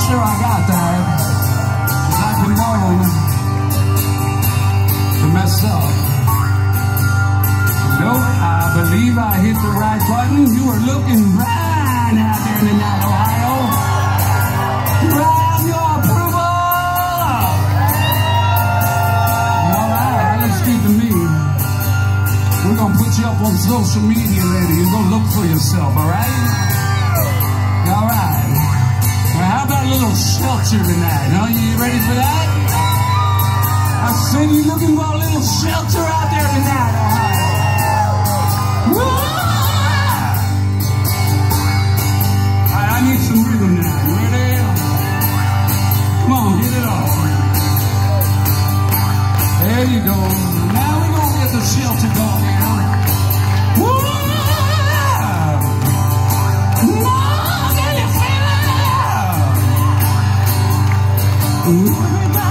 sure I got that. 'Cause I've been known to mess up. No, I believe I hit the right button. You are looking right out there in the night, Ohio. Grab your approval. All right, let's keep it me. We're going to put you up on social media later. You're going to look for yourself, all right? All right. Well, how about a little shelter tonight? Huh? You ready for that? I said you're looking for a little shelter out there tonight, Ohio. I need some rhythm now. You ready? Come on, get it off. There you go. Now we're going to get the shelter going now. Can you feel it?